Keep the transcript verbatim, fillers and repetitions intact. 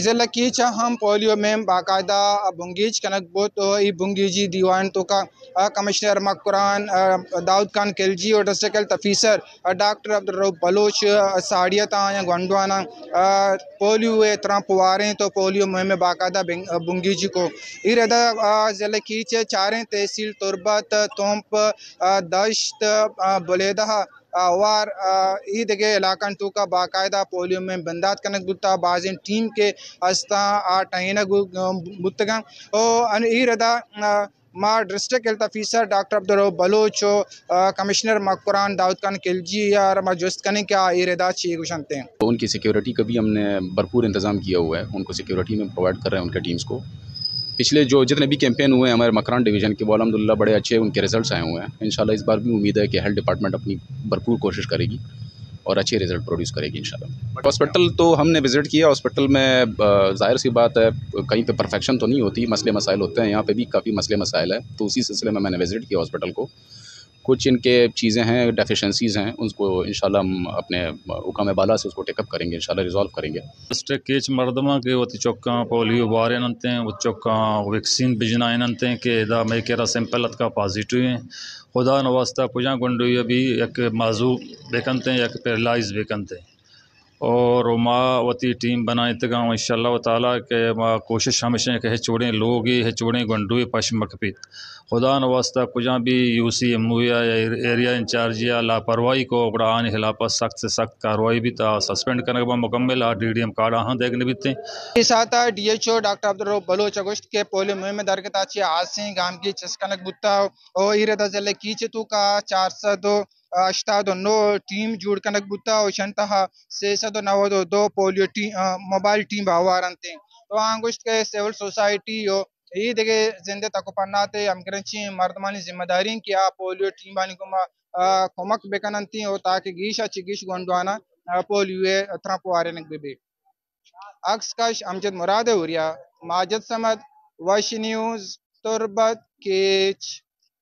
ضلع کیچا ہم پولیو میں باقاعدہ بنگیج کنک بوت ای بنگیجی دیوان تو کا کمشنر مکران داؤد خان کلجی اور district health officer doctor Abdul Rauf Baloch ساڑیتا یا گونڈوانا پولیو ترام پواریں تو پولیو مہم باقاعدہ بنگیجی کو ایردا ضلع کیچ چاریں تحصیل تربت تومپ دشت بلیدہ وار عید کے علاقہ تو کا باقاعدہ پولیو میں بندات کنک بتا بازین ٹیم کے ہستا آٹائنہ بتگاں اور ایردا ما district health officer doctor Abdul Rauf Baloch commissioner Makran Daud Khan Kalji یا ما جست کرنے کیا ایردا چی گشنتے ہیں. تو ان کی سیکیورٹی کا بھی ہم نے بھرپور انتظام کیا ہوا ہے، ان کو سیکیورٹی میں پرووائڈ کر رہے ہیں ان کے ٹیمز کو. پچھلے جو جتنے بھی کیمپین ہوئے ہیں ہمارے مکران ڈویژن کے وہ الحمدللہ بڑے اچھے ان کے ریزلٹس آئے ہوئے ہیں. انشاءاللہ اس بار بھی امید ہے کہ ہیلتھ ڈپارٹمنٹ اپنی بھرپور کوشش کرے گی اور اچھے ریزلٹ پروڈیوس کرے گی انشاءاللہ. ہاسپٹل تو ہم نے وزٹ کیا، ہاسپٹل میں ظاہر سی بات ہے کہیں پہ پرفیکشن تو نہیں ہوتی، مسئلے مسائل ہوتے ہیں، یہاں پہ بھی کافی مسئلے مسائل ہیں. تو اسی سلسلے میں میں نے وزٹ کیا ہاسپٹل کو. کچھ ان کے چیزیں ہیں ڈیفیشنسیز ہیں، اس کو انشاءاللہ ہم اپنے حکام بالا سے اس کو ٹیک اپ کریں گے، انشاءاللہ ریزالو کریں گے. ڈسٹرکٹ کیچ مردمہ کے وہ چوکاں پولیو بارے ننتے ہیں، وہ چوکاں ویکسین بجنا ننتے ہیں کہ دا میں کہہ رہا سیمپل کا پازیٹیو ہیں. خدا نواسطہ کجا گنڈو یہ بھی ایک موضوع بیکنتے ہیں، ایک پیرلائز بیکنتے ہیں اور ما وتی ٹیم بنائیں تگا ان شاء اللہ تعالیٰ کہ ما کوشش ہمیشہ کہ چوڑیں لوگ ہی چوڑیں گنڈوئے پش مکپیت. خدا نواسطہ کجا بھی یو سی ایم او یا ایریا انچارج یا لاپرواہی کو اگڑا آنے خلاف سخت سے سخت کارروائی بھی تا سسپینڈ کرنے کا مکمل آ ڈی ڈی ایم کارڈ ہاں دیکھنے بھی تھے. اس ساتھ D H O doctor Abdul Rauf Baloch اگست کے پولیو مہم درکت آچی آسیں گام کی چسکنک بتا اور ایردا ضلع کیچ تو کا چار سد اشتاد نو ٹیم جوڑ کنک بتا اور شنتہا سی سد نو دو دو پولیو موبائل ٹیم باوارنتے ہیں. تو آنگوشت کے سیول سوسائٹی ہو عید کے زندے تک پناتے ہم کرنچی مردمانی ذمہ داری کیا پولیو ٹیم بانی کو کمک بکننتی ہو تاکہ گیشا چگیش گونڈوانا پولیو اتنا پوارے نک بے بے. عکس کش امجد مراد اوریا ماجد سمد وش نیوز تربت کیچ.